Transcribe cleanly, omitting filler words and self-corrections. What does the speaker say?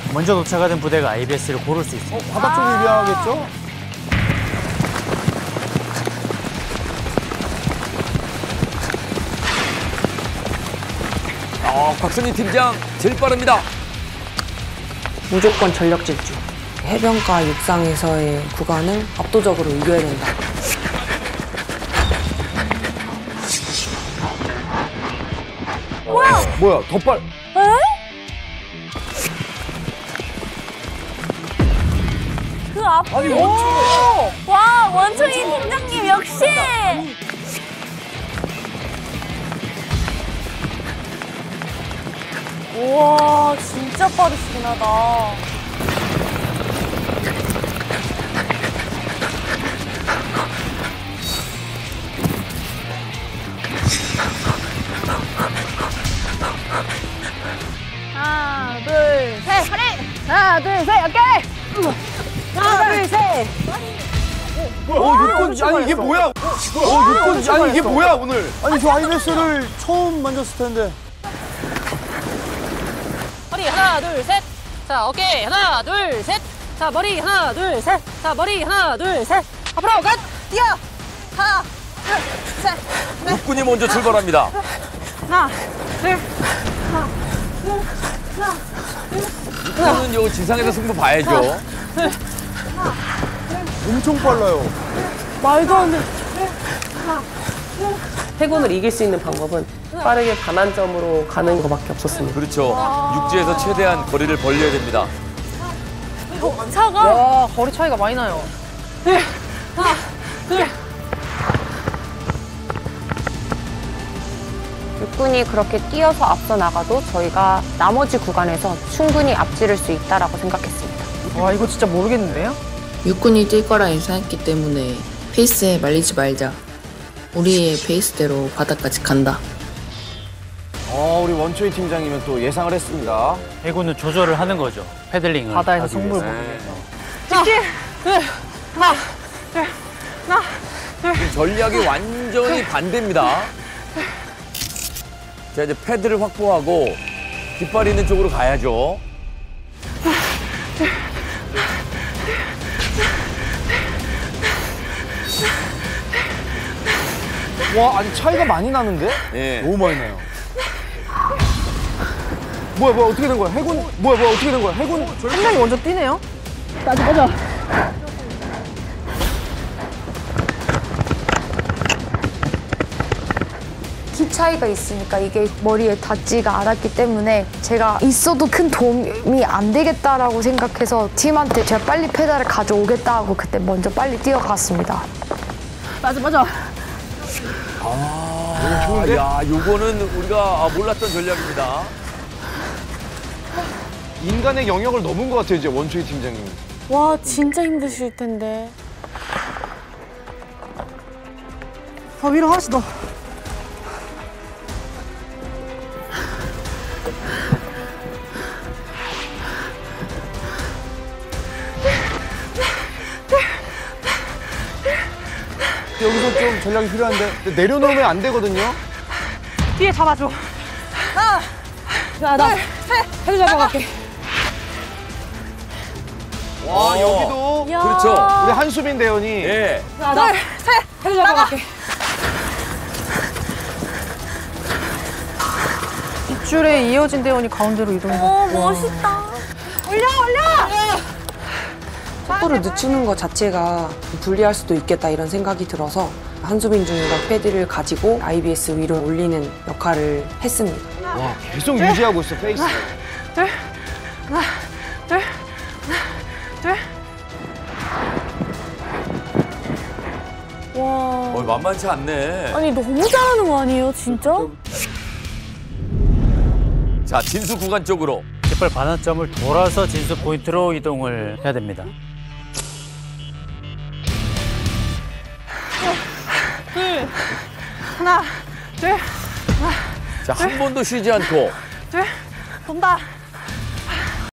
먼저 도착하던 부대가 IBS를 고를 수 있습니다. 바닥 쪽 유리하겠죠? 곽선희 팀장 제일 빠릅니다. 무조건 전력 질주. 해변가 육상에서의 구간을 압도적으로 이겨야 된다. 뭐야, 더 빨. 그 앞에. 아니, 원초. 와, 원초이 팀장님 역시. 우와, 진짜 빠르시긴 하다. 하나, 둘, 셋, 파리! 하나, 둘, 셋, 오케이! 하나, 둘, 셋! 육군, 아니, 이게 뭐야? 육군, 아니, 이게 뭐야, 오늘? 아니, 저 IBS를 처음 만졌을 텐데. 머리 하나 둘 셋. 자 어깨 하나 둘 셋. 자 머리 하나 둘 셋. 자 머리 하나 둘 셋. 앞으로 가. 뛰어. 하나 둘 셋. 육군이 먼저 출발합니다. 하나 둘. 육군은 요 지상에서 승부 봐야죠. 엄청 빨라요. 말도 안 돼. 해군을 이길 수 있는 방법은 빠르게 반환점으로 가는 것밖에 없었습니다. 그렇죠. 육지에서 최대한 거리를 벌려야 됩니다. 차가. 와 거리 차이가 많이 나요. 하나, 둘. 육군이 그렇게 뛰어서 앞서 나가도 저희가 나머지 구간에서 충분히 앞지를 수 있다라고 생각했습니다. 와 이거 진짜 모르겠는데요? 육군이 뛸 거라 예상했기 때문에 페이스에 말리지 말자. 우리의 페이스대로 바닥까지 간다. 우리 원초희 팀장님은 또 예상을 했습니다. 해군은 조절을 하는 거죠. 패들링을. 바다에서 하기 승부를 위해서. 보기 위해서. 직진. 하나, 둘, 하나, 둘. 지금 전략이 완전히 반대입니다. 자, 이제 패드를 확보하고 깃발 있는 쪽으로 가야죠. 와, 아니, 차이가 많이 나는데? 예. 너무 많이 나요. 뭐야, 어떻게 된 거야? 해군, 뭐야, 어떻게 된 거야? 해군. 한 명이 먼저 뛰네요. 키 차이가 있으니까 이게 머리에 닿지가 않았기 때문에 제가 있어도 큰 도움이 안 되겠다라고 생각해서 팀한테 제가 빨리 페달을 가져오겠다 하고 그때 먼저 빨리 뛰어갔습니다. 맞아. 야, 요거는 우리가 몰랐던 전략입니다. 인간의 영역을 넘은 것 같아요, 이제 원초희 팀장님이. 와, 진짜 힘드실 텐데. 위로 하나씩 더. 여기서 좀 전략이 필요한데 근데 내려놓으면 안 되거든요. 뒤에 잡아줘. 하나, 나 헤드 잡아갈게. 와, 여기도 야. 그렇죠. 우리 한수빈 대원이. 예. 둘, 셋. 헤드 잡아갈게. 빗줄에 이어진 대원이 가운데로 이동해서. 멋있다. 속도를 늦추는 것 자체가 불리할 수도 있겠다 이런 생각이 들어서 한수빈 중위가 패드를 가지고 IBS 위로 올리는 역할을 했습니다. 와, 계속 유지하고 있어, 페이스. 하나, 둘. 와. 만만치 않네. 아니, 너무 잘하는 거 아니에요, 진짜? 자, 진수 구간 쪽으로. 깃발 반환점을 돌아서 진수 포인트로 이동을 해야 됩니다. 하나, 둘, 자, 한 번도 쉬지 않고. 둘. 돈다.